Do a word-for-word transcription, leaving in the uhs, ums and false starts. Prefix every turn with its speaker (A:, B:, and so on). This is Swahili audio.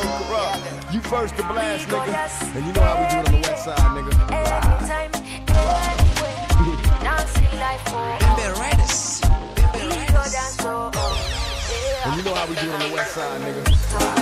A: Yo, Corrupt, you first to blast, nigga. And you know how we do it on the west side, nigga.
B: Anytime, anywhere, dancing like for
C: Bimbe Raiders.
B: we go dance so.
A: And you know how we do it on the west side, nigga.